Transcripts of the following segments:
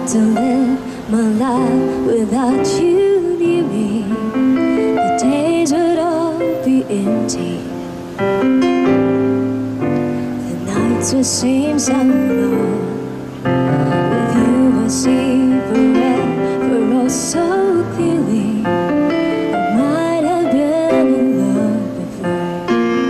to live my life without you near me. The days would all be empty. The nights would seem so long. With you I see forever oh so clearly. I might have been in love before,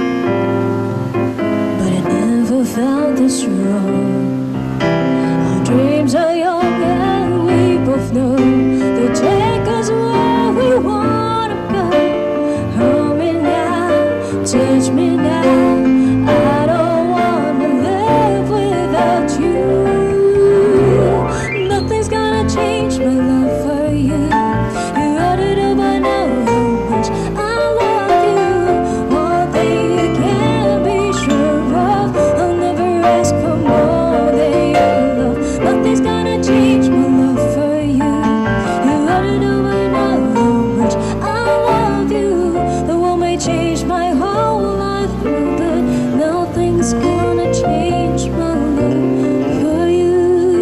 but I never felt this wrong. Our dreams are young and we both know they'll take us where we wanna go. Hold me now, touch me now. I don't wanna live without you. Nothing's gonna change my love for you. You ought to know by now how much I love you. One thing you can't be sure of, I'll never ask for more than your love. Nothing's gonna change my love for you. You ought to know by now how much I love you. The world may change my whole life through, but nothing's gonna change my love for you.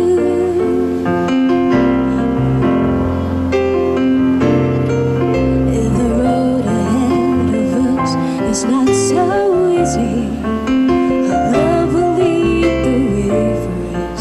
If the road ahead of us is not so easy, our love will lead the way for us.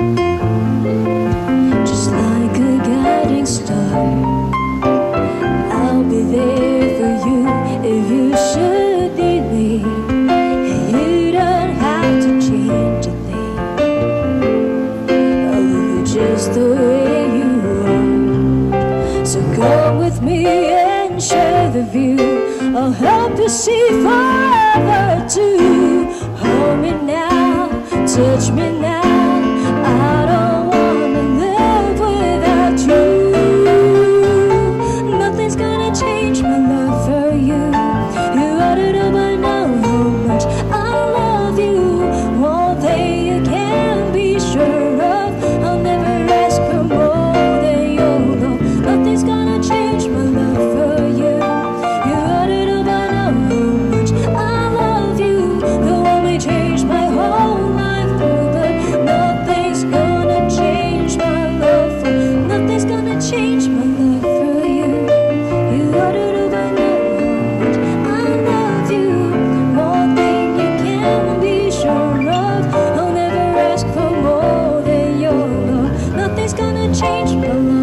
Just like a guiding star, I'll be there for you if you should need me. And you don't have to change a thing. I'll love you just the way you are. So come with me and share the view. I'll help you see forever too. Hold me now, touch me now. I don't wanna live without you. Nothing's gonna change my love for you. You ought to know by now how much I love you. One thing you can be sure of, I'll never ask for more than your love. Nothing's gonna change my love for you. You ought to know by now how much I love you. The world may change my whole life through, but nothing's gonna change my love for. Nothing's gonna change my love for you. You ought to know by now how much I love you. One thing you can be sure of, I'll never ask for more than your love. Nothing's gonna change my love.